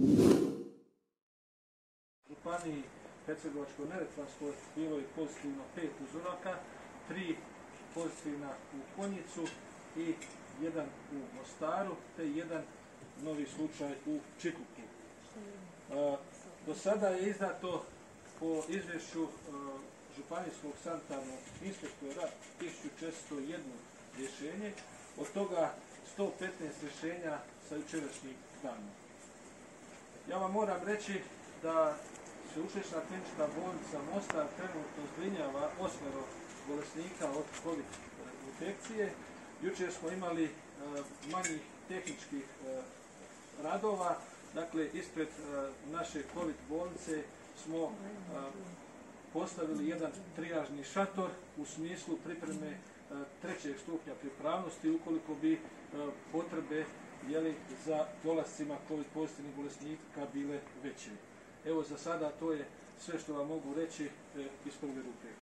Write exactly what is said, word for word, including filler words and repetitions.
Županiji Hercegovačko-neretvanskoj bilo je pozitivno pet uzoraka, tri pozitivna u Konjicu i jedan u Mostaru, te jedan novi slučaj u Čitluku. Do sada je izdato po izvješću Županijskog sanitarnog inspektora tisuću četiristo jedno rješenje, od toga sto petnaest rješenja sa jučerašnjim danom. Ja vam moram reći da Sveučilišna klinička bolnica Mostar trenutno zbrinjava osmero bolesnika od COVID infekcije. Jučer smo imali manjih tehničkih radova, dakle ispred naše COVID bolnice smo postavili jedan trijažni šator u smislu pripreme trećeg stupnja pripravnosti ukoliko bi potrebe jeli, za dolascima COVID pozitivnih bolesnika bile veće. Evo za sada to je sve što vam mogu reći iz prve ruke.